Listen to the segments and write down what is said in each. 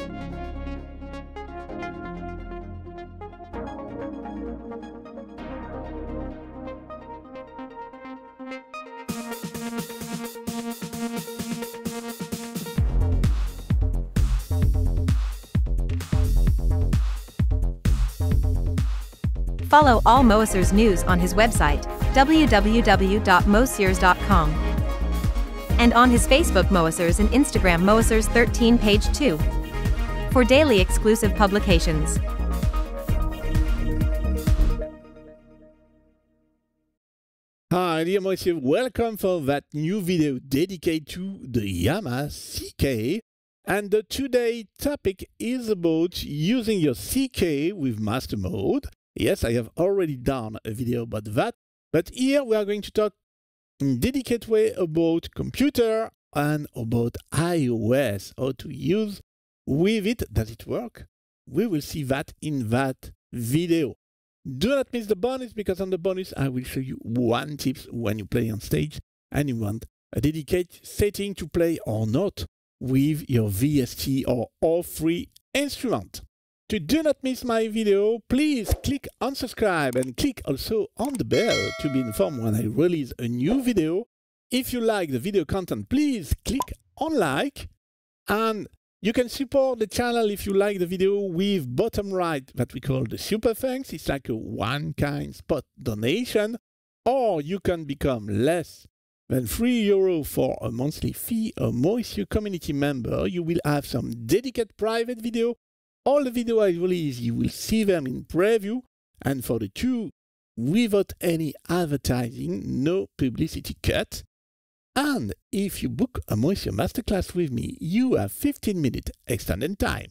Follow all Moessieurs news on his website, www.moessieurs.com. And on his Facebook Moessieurs and Instagram Moessieurs13 page 2. For daily exclusive publications. Hi dear Moessieurs, welcome for that new video dedicated to the Yamaha CK. And the today's topic is about using your CK with master mode. Yes, I have already done a video about that, but here we are going to talk in dedicated way about computer and about iOS, how to use with it. Does it work? We will see that in that video. Do not miss the bonus, because on the bonus I will show you one tip when you play on stage and you want a dedicated setting to play or not with your VSTi or all free instrument. To do not miss my video, please click on subscribe and click also on the bell to be informed when I release a new video. If you like the video content, please click on like, and you can support the channel if you like the video with bottom right that we call the super thanks. It's like a one-kind spot donation, or you can become less than €3 for a monthly fee, a Moessieux community member. You will have some dedicated private video. All the videos I release, you will see them in preview, and for the two, without any advertising, no publicity cut. And if you book a Moessieux masterclass with me, you have 15-minute extended time.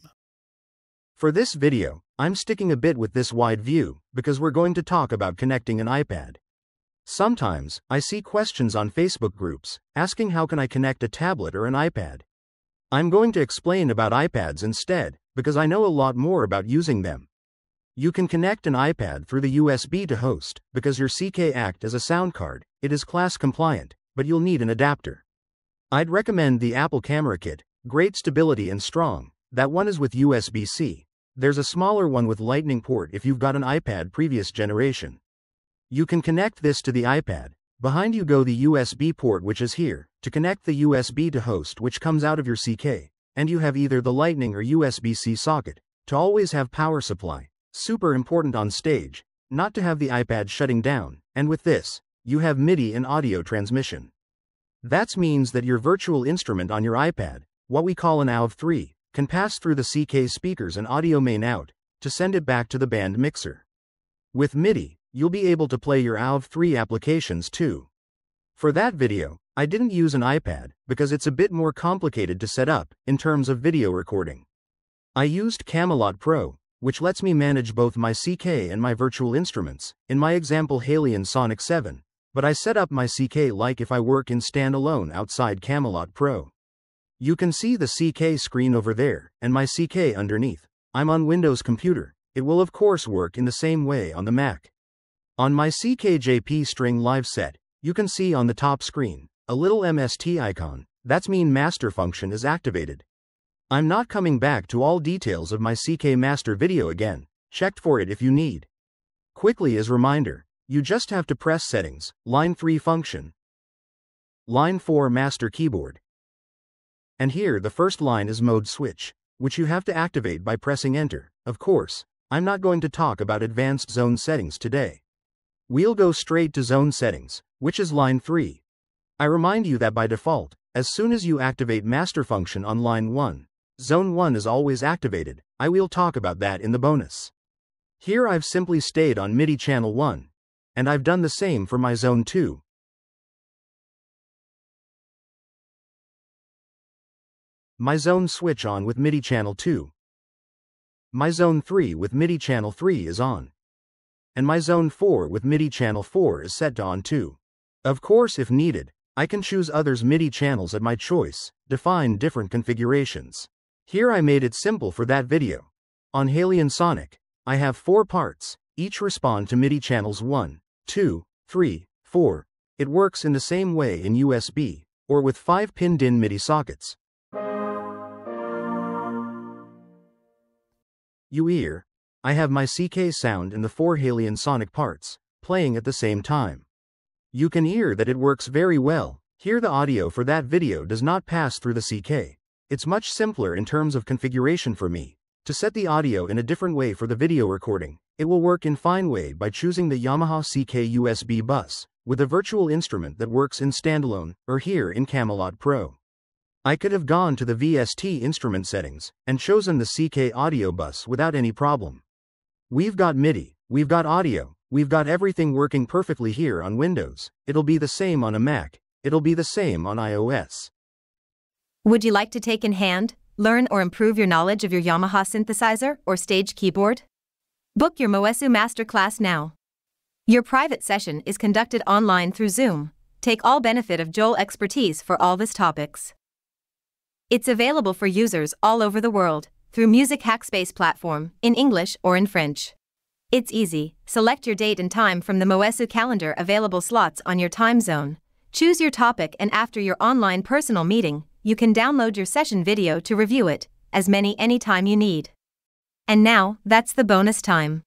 For this video, I'm sticking a bit with this wide view, because we're going to talk about connecting an iPad. Sometimes, I see questions on Facebook groups, asking how can I connect a tablet or an iPad. I'm going to explain about iPads instead, because I know a lot more about using them. You can connect an iPad through the USB to host, because your CK acts as a sound card. It is class compliant, but you'll need an adapter. I'd recommend the Apple Camera Kit, great stability and strong. That one is with USB-C. There's a smaller one with Lightning port if you've got an iPad previous generation. You can connect this to the iPad. Behind you go the USB port, which is here, to connect the USB to host, which comes out of your CK. And you have either the Lightning or USB-C socket, to always have power supply. Super important on stage, not to have the iPad shutting down. And with this, you have MIDI and audio transmission. That means that your virtual instrument on your iPad, what we call an AV3, can pass through the CK speakers and audio main out, to send it back to the band mixer. With MIDI, you'll be able to play your AV3 applications too. For that video, I didn't use an iPad, because it's a bit more complicated to set up, in terms of video recording. I used Camelot Pro, which lets me manage both my CK and my virtual instruments, in my example Halion Sonic 7, but I set up my CK like if I work in standalone outside Camelot Pro. You can see the CK screen over there, and my CK underneath. I'm on Windows computer. It will of course work in the same way on the Mac. On my CKJP string live set, you can see on the top screen a little MST icon. That's mean master function is activated. I'm not coming back to all details of my CK master video again. Check for it if you need. Quickly as reminder, you just have to press settings, line 3 function, line 4 master keyboard. And here the first line is mode switch, which you have to activate by pressing enter. Of course, I'm not going to talk about advanced zone settings today. We'll go straight to zone settings, which is line 3. I remind you that by default, as soon as you activate master function on line 1, zone 1 is always activated. I will talk about that in the bonus. Here I've simply stayed on MIDI channel 1, and I've done the same for my zone 2. My zone switch on with MIDI channel 2. My zone 3 with MIDI channel 3 is on. And my zone 4 with MIDI channel 4 is set to on too. Of course, if needed, I can choose others MIDI channels at my choice, define different configurations. Here I made it simple for that video. On Halion Sonic, I have 4 parts, each respond to MIDI channels 1, 2, 3, 4. It works in the same way in USB, or with 5-pin DIN MIDI sockets. you hear, I have my CK sound in the 4 Halion sonic parts, playing at the same time. You can hear that it works very well. Here the audio for that video does not pass through the CK. It's much simpler in terms of configuration for me. To set the audio in a different way for the video recording, it will work in fine way by choosing the Yamaha CK USB bus, with a virtual instrument that works in standalone, or here in Camelot Pro. I could have gone to the VSTi instrument settings, and chosen the CK audio bus without any problem. We've got MIDI, we've got audio, we've got everything working perfectly here on Windows. It'll be the same on a Mac, it'll be the same on iOS. Would you like to take in hand, learn or improve your knowledge of your Yamaha synthesizer or stage keyboard? Book your Moessieux Masterclass now. Your private session is conducted online through Zoom. Take all benefit of Joel's expertise for all these topics. It's available for users all over the world, through Music Hackspace platform, in English or in French. It's easy. Select your date and time from the Moessieux calendar available slots on your time zone. Choose your topic, and after your online personal meeting, you can download your session video to review it, as many anytime you need. And now, that's the bonus time.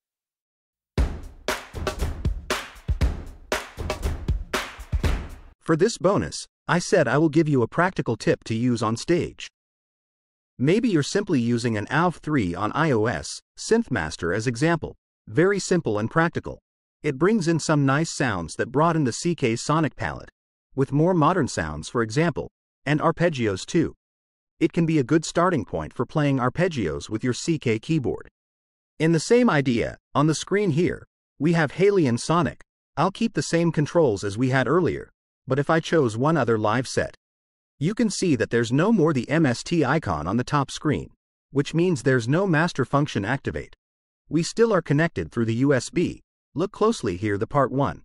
For this bonus, I said I will give you a practical tip to use on stage. Maybe you're simply using an AV3 on iOS, SynthMaster as example. Very simple and practical. It brings in some nice sounds that broaden the CK sonic palette, with more modern sounds for example, and arpeggios too. It can be a good starting point for playing arpeggios with your CK keyboard. In the same idea, on the screen here, we have Halion Sonic. I'll keep the same controls as we had earlier, but if I chose one other live set, you can see that there's no more the MST icon on the top screen, which means there's no master function activate. We still are connected through the USB. Look closely here, the part 1.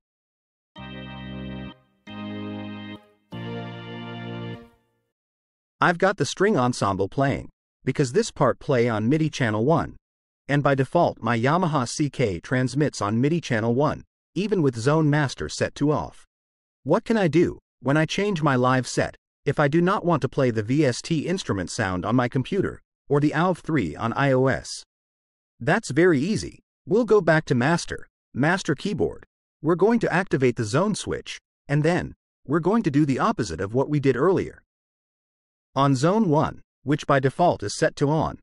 I've got the string ensemble playing, because this part play on MIDI channel 1. And by default my Yamaha CK transmits on MIDI channel 1, even with zone master set to off. What can I do, when I change my live set, if I do not want to play the VSTi instrument sound on my computer, or the AV3 on iOS? That's very easy. We'll go back to Master Keyboard. We're going to activate the zone switch, and then, we're going to do the opposite of what we did earlier. On Zone 1, which by default is set to on,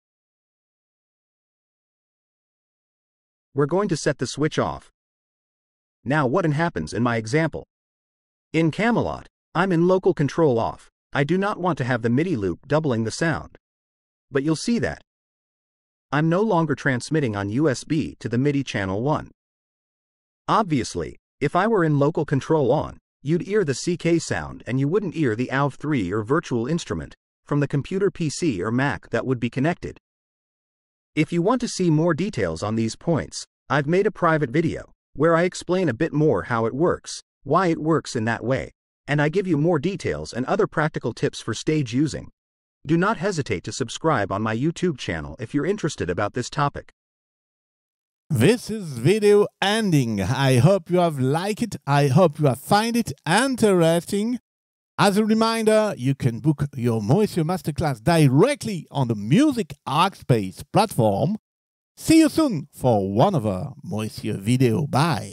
we're going to set the switch off. Now what happens in my example? In Camelot, I'm in local control off. I do not want to have the MIDI loop doubling the sound. But you'll see that I'm no longer transmitting on USB to the MIDI channel 1. Obviously, if I were in local control on, you'd hear the CK sound and you wouldn't hear the AV3 or virtual instrument from the computer PC or Mac that would be connected. If you want to see more details on these points, I've made a private video where I explain a bit more how it works, why it works in that way, and I give you more details and other practical tips for stage using. Do not hesitate to subscribe on my YouTube channel if you're interested about this topic. This is video ending. I hope you have liked it. I hope you have find it interesting. As a reminder, you can book your Moessieux Masterclass directly on the Music Hackspace platform. See you soon for one other Moessieux video. Bye.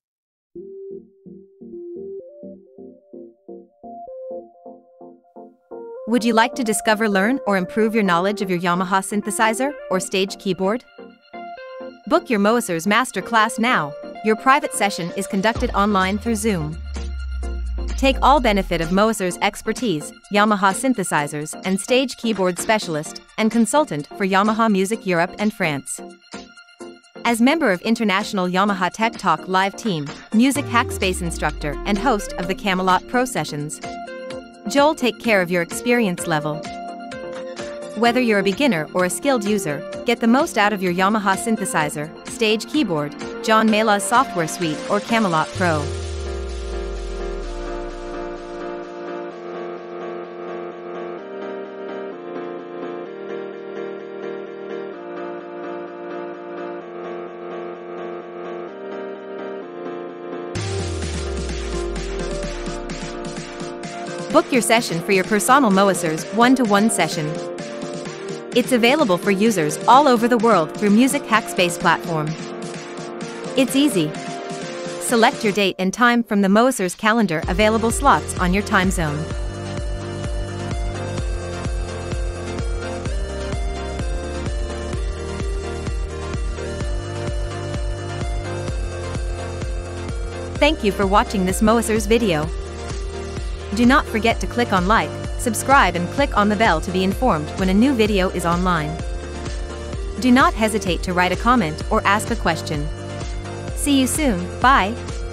Would you like to discover, learn, or improve your knowledge of your Yamaha synthesizer or stage keyboard? Book your Moessieurs Masterclass now. Your private session is conducted online through Zoom. Take all benefit of Moessieurs' expertise, Yamaha synthesizers and stage keyboard specialist and consultant for Yamaha Music Europe and France. As member of International Yamaha Tech Talk live team, Music Hackspace instructor and host of the Camelot Pro sessions, Joel take care of your experience level. Whether you're a beginner or a skilled user, get the most out of your Yamaha synthesizer, stage keyboard, John Mayla's software suite or Camelot Pro. Book your session for your personal Moessieurs one-to-one session. It's available for users all over the world through Music Hackspace platform. It's easy. Select your date and time from the Moessieurs calendar available slots on your time zone. Thank you for watching this Moessieurs video. Do not forget to click on like, subscribe and click on the bell to be informed when a new video is online. Do not hesitate to write a comment or ask a question. See you soon, bye!